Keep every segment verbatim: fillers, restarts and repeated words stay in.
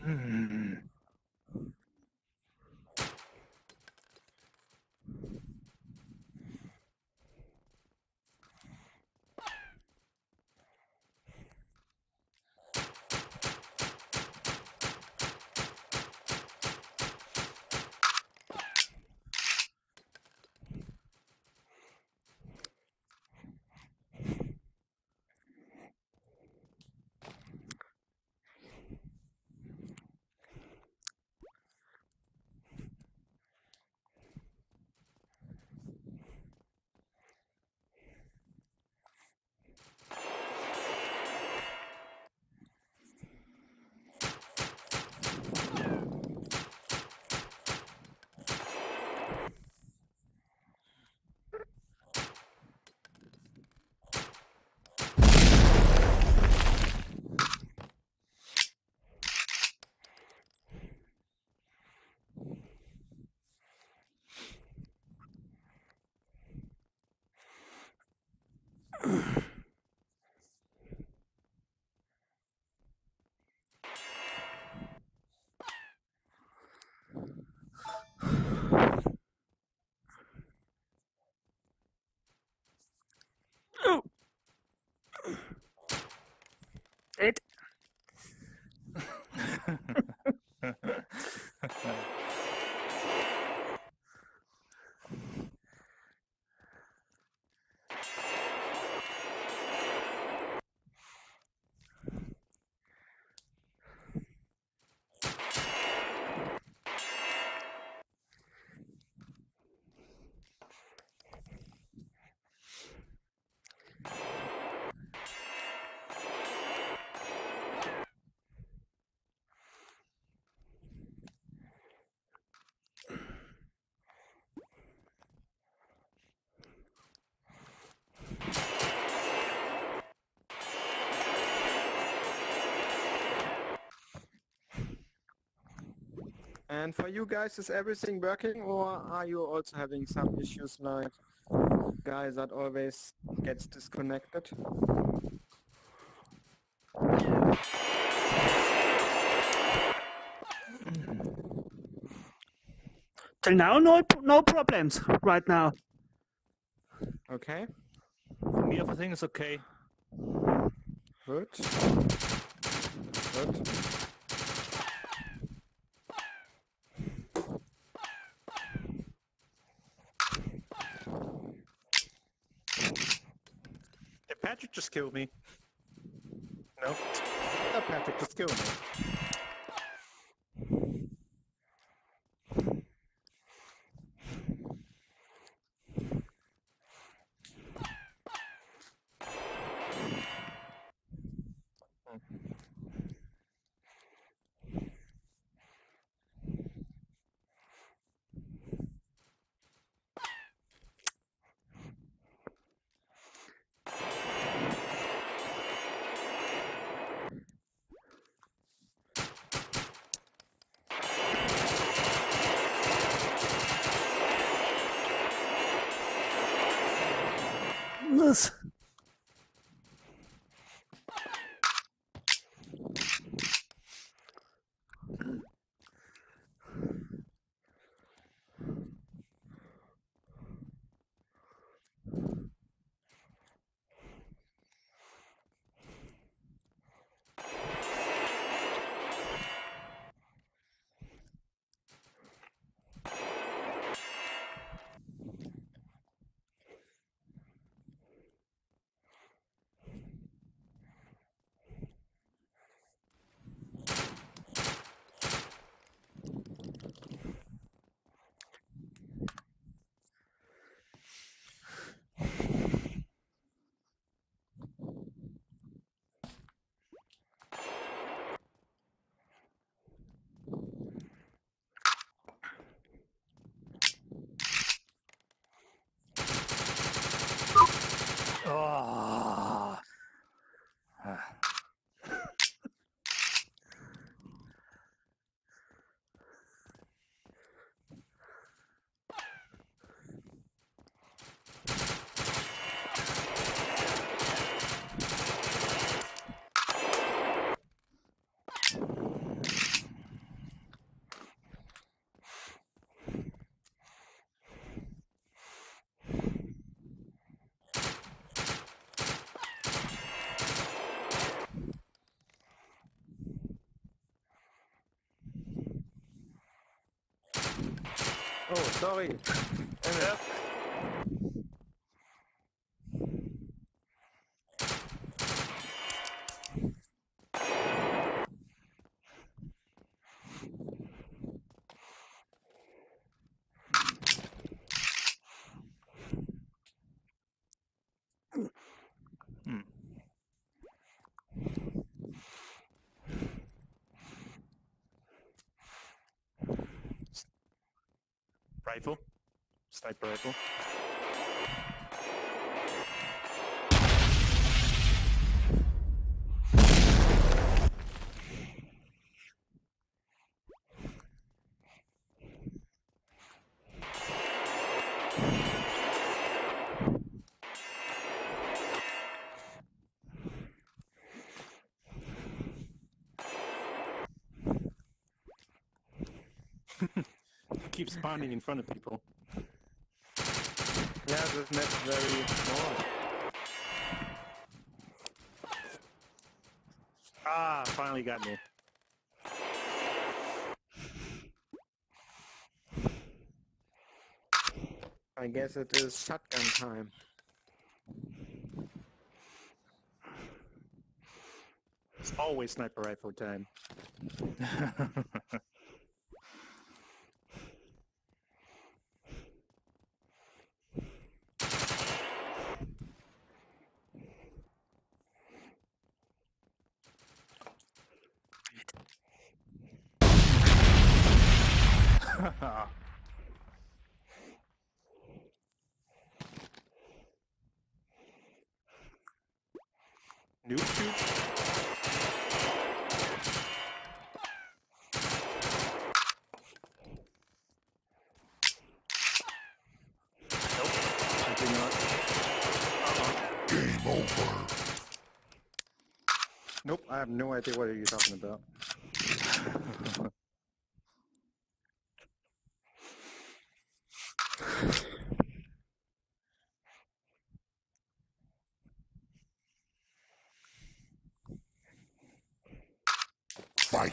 It. And for you guys, is everything working, or are you also having some issues like guys that always gets disconnected? Till now, no no problems right now. Okay. For me, everything is okay. Good. Good. Did Patrick just kill me? No. Yeah, Patrick just killed me. This. Oh. Oh, sorry. Yep. Hmm. Rifle. Sniper rifle. Keep spawning in front of people. Yeah, this map is very small. Ah, finally got me. I guess it is shotgun time. It's always sniper rifle time. Noob shoot? Nope, I do not. Uh-uh. Game over. Nope, I have no idea what are you talking about. Fight.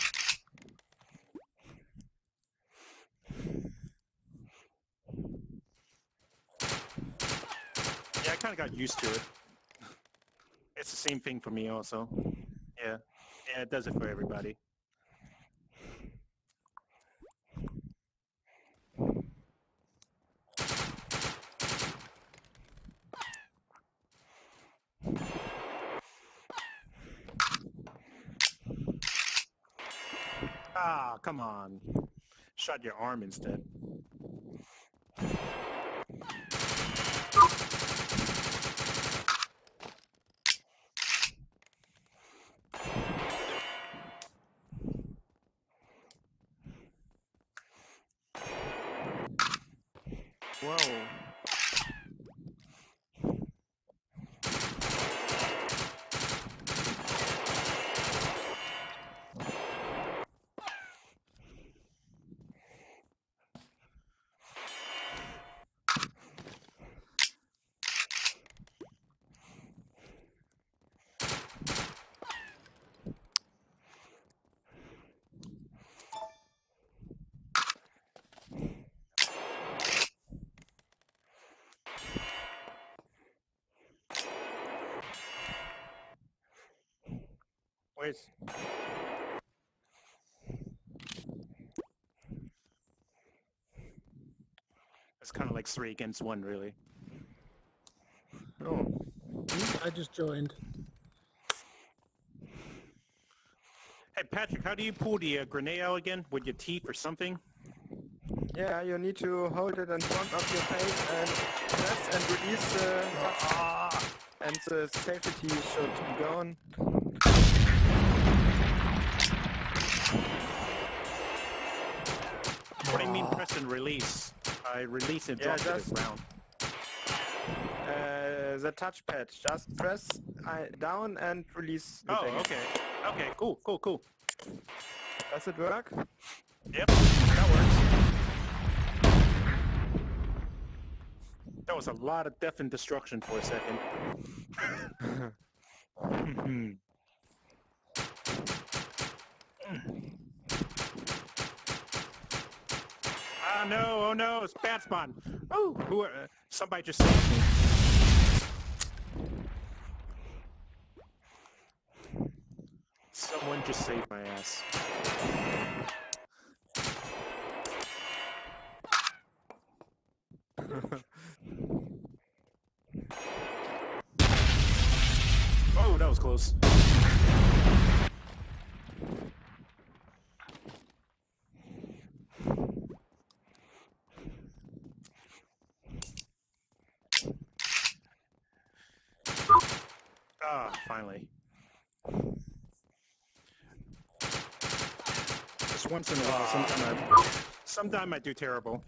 Yeah, I kind of got used to it. It's the same thing for me also. Yeah, yeah, it does it for everybody. Ah, come on. Shot your arm instead. Whoa. Wait. It's kind of like three against one, really. Oh. I just joined. Hey, Patrick, how do you pull the uh, grenade out again? With your teeth or something? Yeah, you need to hold it in front of your face and press and release the ah, and the safety should be gone. What do you mean press and release? I release and Yeah, drop to just- the ground. Uh, the touchpad, just press uh, down and release the Oh, thing. okay. Okay, cool, cool, cool. Does it work? Yep, that works. That was a lot of death and destruction for a second. Ah, no, oh no, it's bad spawn. Oh, who are, uh, somebody just saved me. Someone just saved my ass. Oh, that was close. Ah, finally. Just once in a while, sometime I, sometime I do terrible.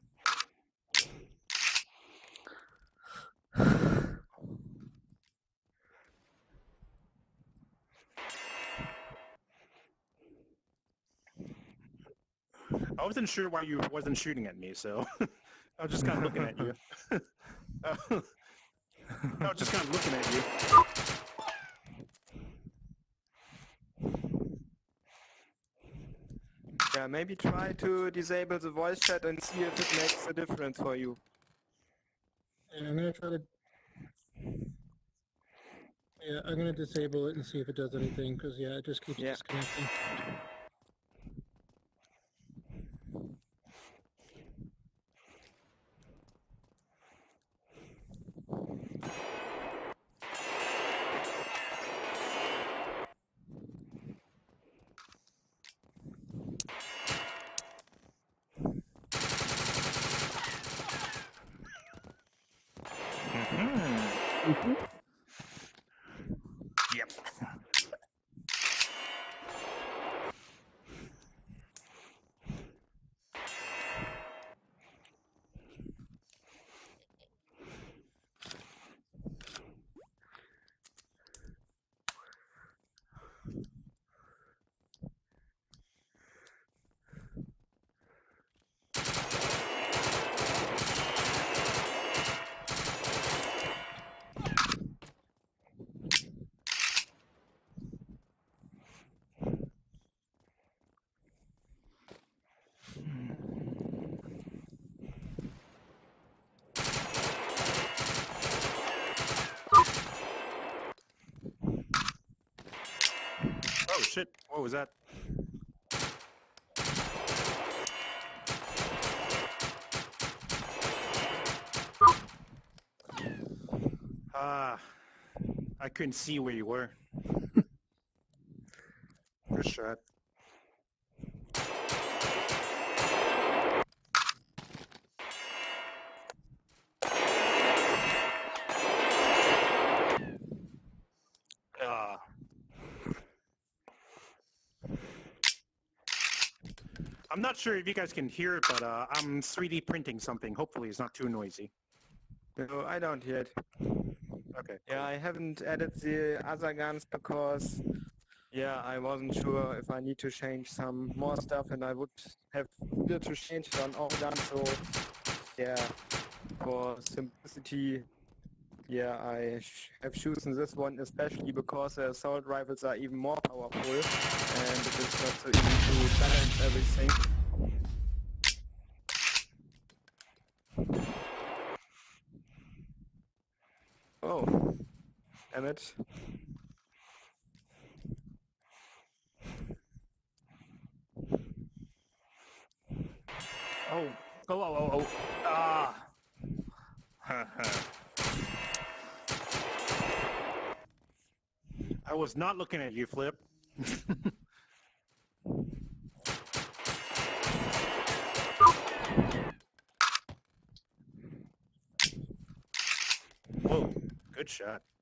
I wasn't sure why you wasn't shooting at me, so I was just kind of looking at you. I was just kind of looking at you. Yeah, maybe try to disable the voice chat and see if it makes a difference for you. Yeah, I'm gonna try to. Yeah, I'm gonna disable it and see if it does anything, because yeah, it just keeps Yeah. disconnecting. Mm-hmm. Yep. Oh shit, what was that? Ah, I couldn't see where you were. Good shot. Ah. I'm not sure if you guys can hear it, but uh, I'm three D printing something. Hopefully it's not too noisy. No, I don't hear it. Okay. Yeah, I haven't added the other guns because, yeah, I wasn't sure if I need to change some more stuff, and I would have needed to change it on all guns, so, yeah, for simplicity, yeah, I sh have chosen this one especially because the assault rifles are even more powerful, and it is not so easy to balance everything. Oh, damn it. Oh, oh, oh, oh, oh. Ah. I was not looking at you, Flip. Whoa, good shot.